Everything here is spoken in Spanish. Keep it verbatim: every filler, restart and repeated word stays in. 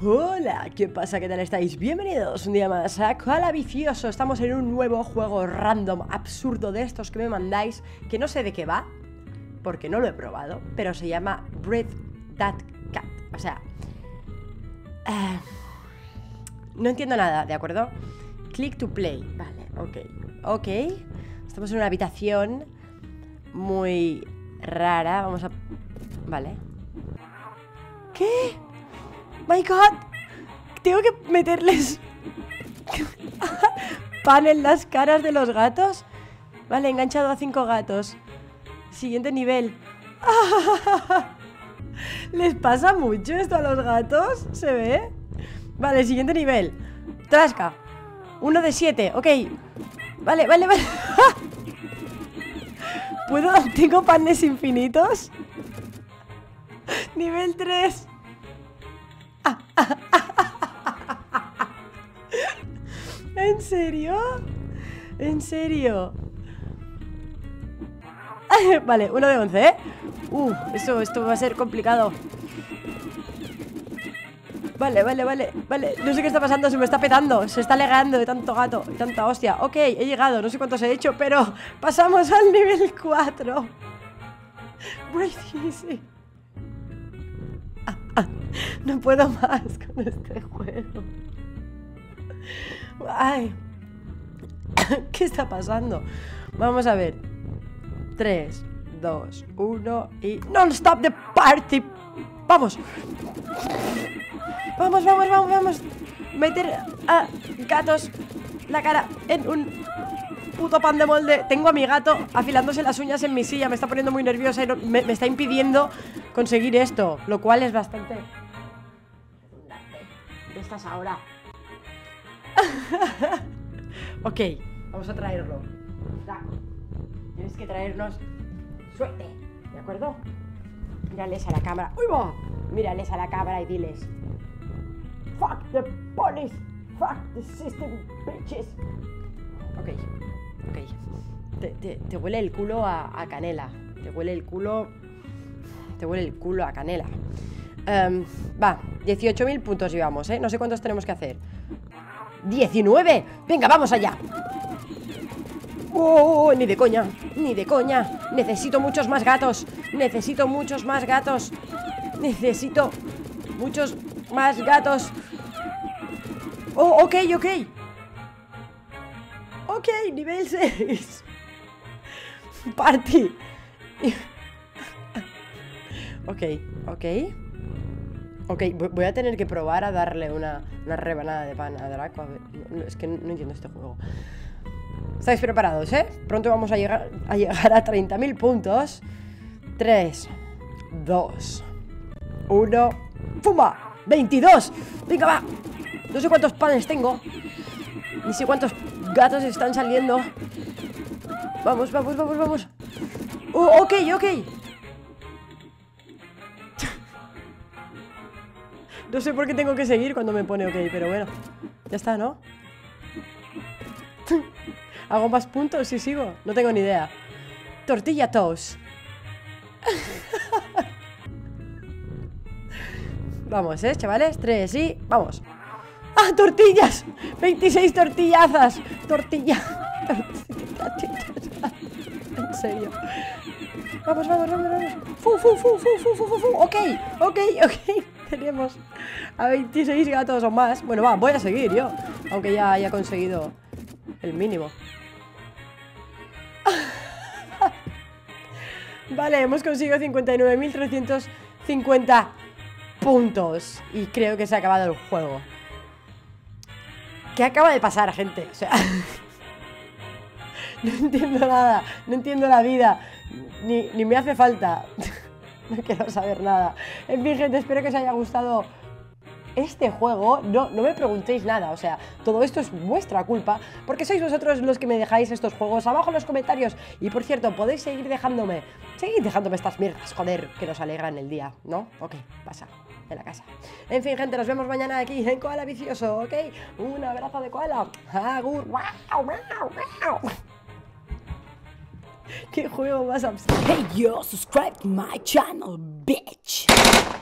Hola, ¿qué pasa? ¿Qué tal estáis? Bienvenidos un día más a Koala Vicioso. Estamos en un nuevo juego random, absurdo de estos que me mandáis, que no sé de qué va, porque no lo he probado, pero se llama Breathe That Cat. O sea, uh, no entiendo nada, ¿de acuerdo? Click to play. Vale, ok. Ok. Estamos en una habitación muy rara. Vamos a... Vale. ¿Qué? My God, tengo que meterles pan en las caras de los gatos. Vale, he enganchado a cinco gatos. Siguiente nivel. ¿Les pasa mucho esto a los gatos? ¿Se ve? Vale, siguiente nivel. Trasca. Uno de siete, ok. Vale, vale, vale. ¿Puedo? ¿Tengo panes infinitos? Nivel tres. ¿En serio? ¿En serio? Vale, uno de once, ¿eh? Uh, esto, esto va a ser complicado. Vale, vale, vale, vale. No sé qué está pasando, se me está petando. Se está alegando de tanto gato, de tanta hostia. Ok, he llegado, no sé cuántos he hecho, pero pasamos al nivel cuatro. Breathe easy. No puedo más con este juego. Ay. ¿Qué está pasando? Vamos a ver. tres, dos, uno y... ¡Non-stop the party! ¡Vamos! Vamos, vamos, vamos, vamos. Meter a gatos la cara en un puto pan de molde. Tengo a mi gato afilándose las uñas en mi silla. Me está poniendo muy nerviosa y no, me, me está impidiendo conseguir esto, lo cual es bastante... ¿Dónde estás ahora? Ok, vamos a traerlo. Tienes que traernos suerte, ¿de acuerdo? Mírales a la cámara. ¡Uy, va! Mírales a la cámara y diles: fuck the police, fuck the system, bitches. Ok, ok. Te, te, te huele el culo a, a canela. Te huele el culo... Te huele el culo a canela. Um, va, dieciocho mil puntos llevamos, ¿eh? No sé cuántos tenemos que hacer. ¡diecinueve! ¡Venga, vamos allá! ¡Oh! Ni de coña, ni de coña. Necesito muchos más gatos. Necesito muchos más gatos. Necesito muchos más gatos. ¡Oh, ok, ok! Ok, nivel seis. Party. Ok, ok. Ok, voy a tener que probar a darle una, una rebanada de pan a Draco. A ver, no, es que no, no entiendo este juego. ¿Estáis preparados, eh? Pronto vamos a llegar a, llegar a treinta mil puntos. tres, dos, uno. ¡Fuma! ¡veintidós! ¡Venga, va! No sé cuántos panes tengo. Ni sé cuántos gatos están saliendo. Vamos, vamos, vamos, vamos. Oh, ok, ok. No sé por qué tengo que seguir cuando me pone ok, pero bueno. Ya está, ¿no? ¿Hago más puntos si sigo? No tengo ni idea. Tortilla toast. Vamos, ¿eh, chavales? Tres y... ¡vamos! ¡Ah, tortillas! veintiséis tortillazas. Tortilla. En serio. Vamos, vamos, vamos, vamos. Fu, fu, fu, fu, fu, fu, fu, fu. Ok, ok, ok. Tenemos a veintiséis gatos o más. Bueno, va, voy a seguir yo, aunque ya haya conseguido el mínimo. Vale, hemos conseguido cincuenta y nueve mil trescientos cincuenta puntos. Y creo que se ha acabado el juego. ¿Qué acaba de pasar, gente? O sea... No entiendo nada. No entiendo la vida. Ni, ni me hace falta. No quiero saber nada. En fin, gente, espero que os haya gustado este juego. No, no me preguntéis nada, o sea, todo esto es vuestra culpa, porque sois vosotros los que me dejáis estos juegos abajo en los comentarios. Y por cierto, podéis seguir dejándome, seguid dejándome estas mierdas, joder, que nos alegran el día, ¿no? Ok, pasa, en la casa. En fin, gente, nos vemos mañana aquí en Koala Vicioso, ¿ok? Un abrazo de koala. Agur. Wow, wow, wow. ¿Qué juego más absurdo? Hey yo, subscribe to my channel, bitch.